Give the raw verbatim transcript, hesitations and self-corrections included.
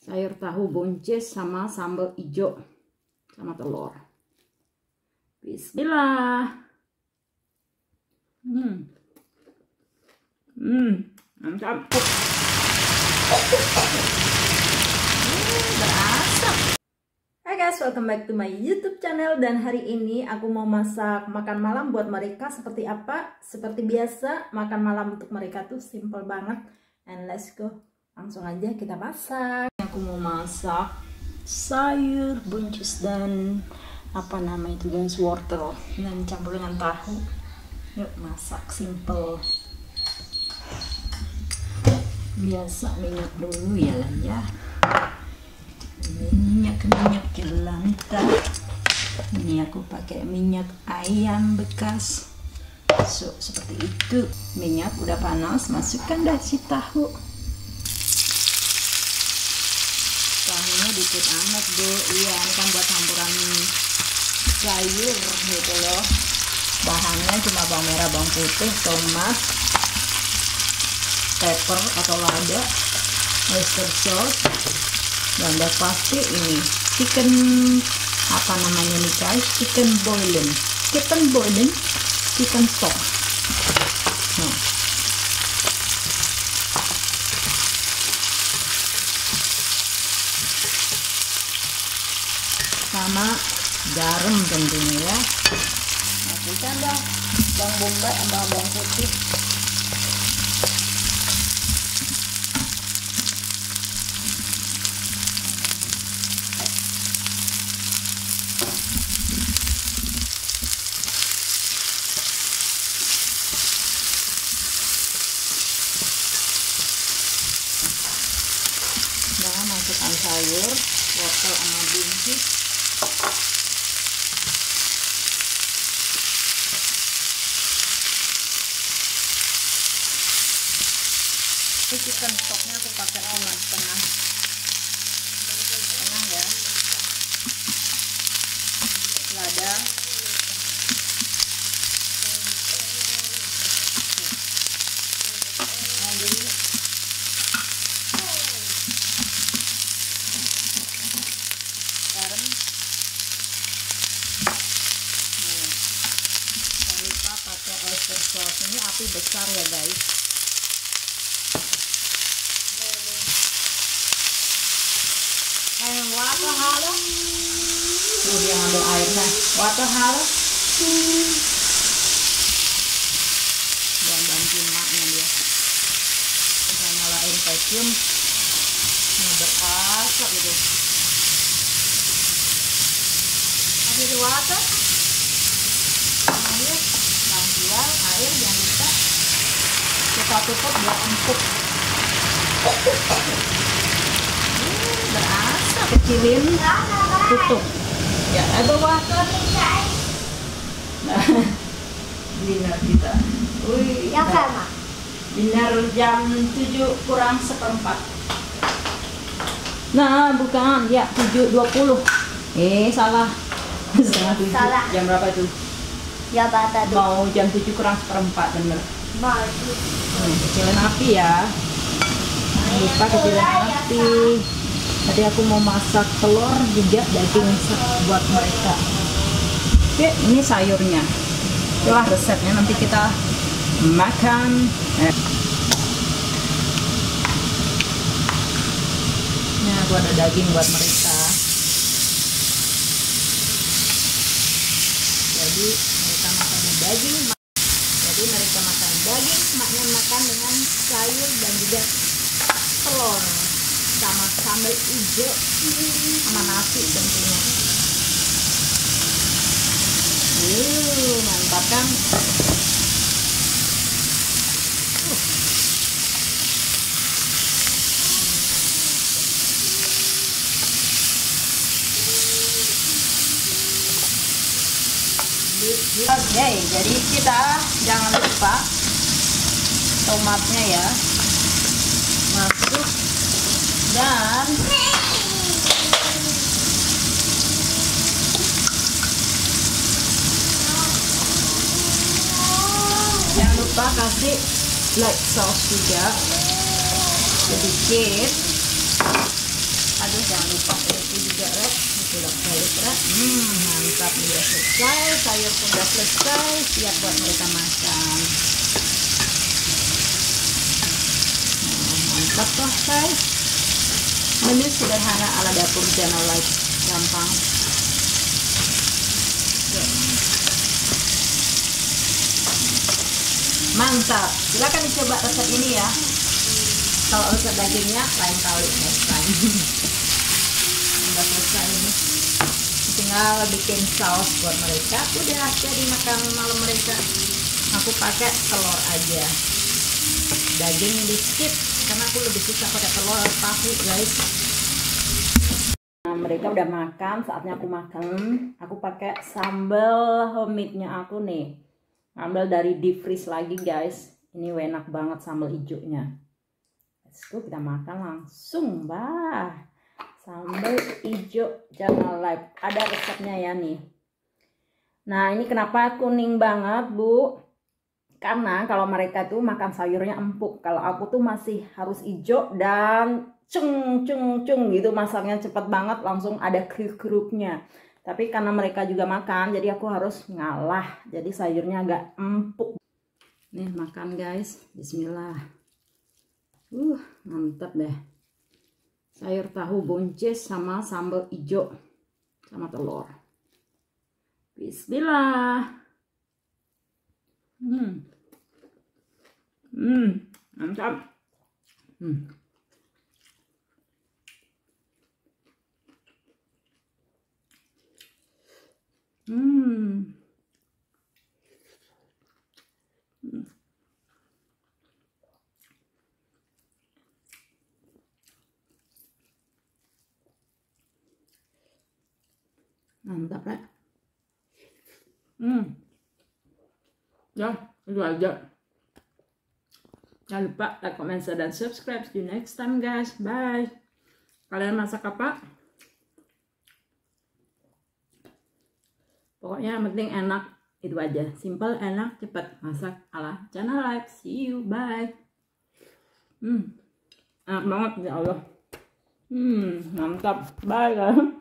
sayur tahu buncis sama sambal hijau sama telur. Bismillah. Hmm. Hmm, mantap. Berasa. Hai guys, welcome back to my YouTube channel. Dan hari ini aku mau masak makan malam buat mereka. Seperti apa? Seperti biasa, makan malam untuk mereka tuh simple banget. And let's go. Langsung aja kita masak. Aku mau masak sayur buncis dan apa nama itu guys, wortel, dan campur dengan tahu. Yuk masak simple. Biasa minyak dulu ya lah ya. Minyak minyak jelantah. Ini aku pakai minyak ayam bekas. So, seperti itu. Minyak udah panas, masukkan dah si tahu. Tahunya dikit amat bu. Iya, ini kan buat campuran sayur gitu loh. Bahannya cuma bawang merah, bawang putih, tomat, pepper atau lada, oyster sauce, dan udah pasti ini chicken apa namanya nih guys, chicken boiling, chicken boiling, chicken stock. Nah. Sama garam tentunya ya. Masukkan dah bawang bombay sama bawang putih. Nah, masukkan sayur, wortel sama buncis. Ini chicken stocknya aku pakai cuma setengah setengah ya. Lada, nanti garam. Nah, jangan lupa pakai oyster sauce. Ini api besar ya guys. And water halo. Tuh dia ambil airnya. Water halo. Dan bantuin maknya dia. Kita nyalain vacuum. Ini berasap gitu. Habis water. Ambil bantuan air jangan lupa. Kita tutup biar empuk. Berasa kecilin, tutup ya. Ada water. Nah, dinner kita. Wih, yang sama. Dinner jam tujuh kurang seperempat. Nah, bukan ya, tujuh dua puluh. Eh, salah. Setengah tujuh. Salah. Jam berapa tuh? Ya bata tuh. Mau jam tujuh kurang seperempat bener. Mau. Hmm, kecilin api ya. Jangan lupa kecilin api. Tadi aku mau masak telur juga daging buat mereka. Oke, ini sayurnya. Itulah resepnya, nanti kita makan. Eh. Nah, aku ada daging buat mereka. Jadi mereka makan daging. Jadi mereka makan daging, maknya makan dengan sayur dan juga telur. Sama sambal hijau sama nasi tentunya. Uh, mantap kan? Uh. Oke, okay, jadi kita jangan lupa tomatnya ya masuk. Dan jangan lupa kasih light sauce juga sedikit. jangan lupa itu juga rek, itu udah balik rek. Hmm, mantap, udah selesai, sayur pun udah selesai, siap buat mereka makan. Nah, mantap lah guys. Menu sederhana ala dapur channel Life, gampang. Mantap, silakan dicoba resep ini ya. Kalau resep dagingnya lain kali next time. Udah selesai ini, tinggal bikin saus buat mereka, udah jadi makan malam mereka. Aku pakai telur aja, daging di skip karena aku lebih suka pakai telur tahu guys. Nah, mereka udah makan, saatnya aku makan. Aku pakai sambal homemade-nya aku nih, ambil dari deep freeze lagi guys. Ini enak banget sambal hijaunya. Let's go, kita makan langsung bah. Sambal hijau Channel Life, ada resepnya ya nih. Nah ini kenapa kuning banget bu, karena kalau mereka tuh makan sayurnya empuk, kalau aku tuh masih harus hijau dan ceng ceng ceng gitu, masaknya cepet banget, langsung ada kriuk-kriuknya. Tapi karena mereka juga makan, jadi aku harus ngalah, jadi sayurnya agak empuk. Nih makan guys, bismillah. Uh mantap deh, sayur tahu buncis sama sambal hijau sama telur. Bismillah. Hmm, hmm mantap. Hmm. Hmm. Hmm. Mantap ya. Hmm. Ya, itu aja. Jangan lupa like, comment, share, dan subscribe. See you next time guys. Bye. Kalian masak apa? Pokoknya yang penting enak, itu aja. Simple, enak, cepat. Masak ala Channel Life. See you, bye. Hmm, enak banget ya Allah. Hmm, mantap. Bye guys.